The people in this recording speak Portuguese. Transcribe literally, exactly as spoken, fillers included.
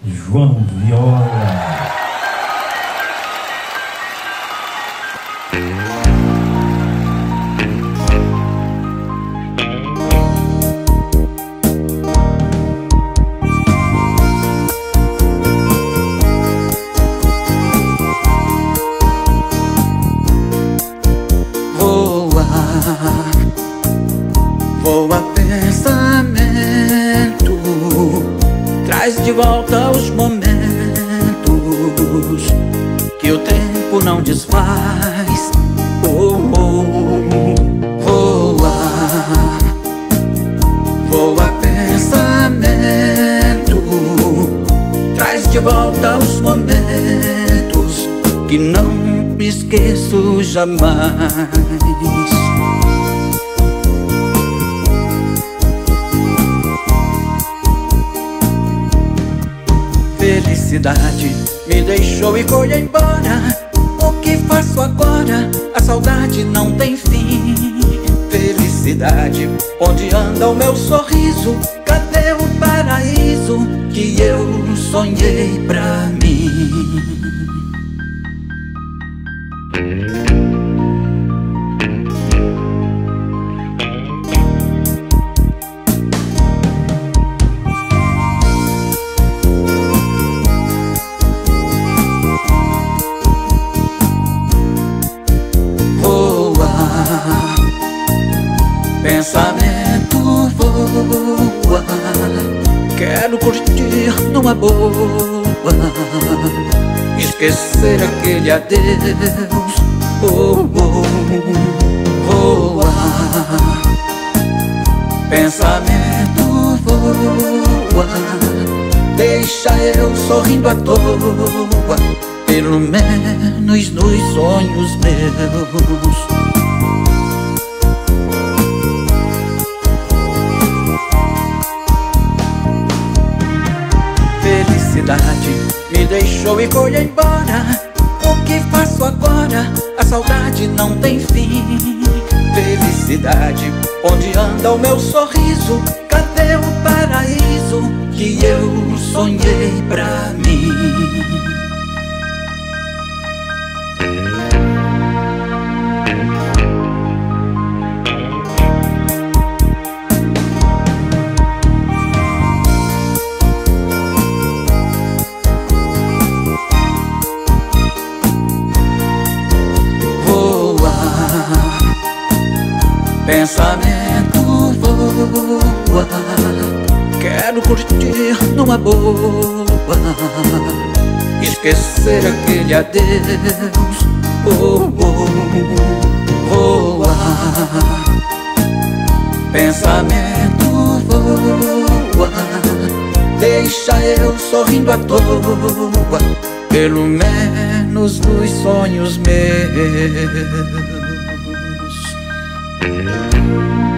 João Viola. Voa pensamento, traz de volta os momentos que o tempo não desfaz. Oh, oh, voa, voa pensamento, traz de volta os momentos que não me esqueço jamais. Felicidade me deixou e foi embora. O que faço agora? A saudade não tem fim. Felicidade, onde anda o meu sorriso? Cadê o paraíso que eu sonhei pra mim? Pensamento voa, quero curtir numa boa, esquecer aquele adeus. Oh, oh, voa, pensamento voa, deixa eu sorrindo à toa, pelo menos nos sonhos meus. Felicidade me deixou e foi embora. O que faço agora? A saudade não tem fim. Felicidade, onde anda o meu sorriso? Cadê o paraíso que eu sonhei pra mim? Pensamento voa, quero curtir numa boa, esquecer aquele adeus. Oh, oh, voa, pensamento voa, deixa eu sorrindo à toa, pelo menos nos sonhos meus.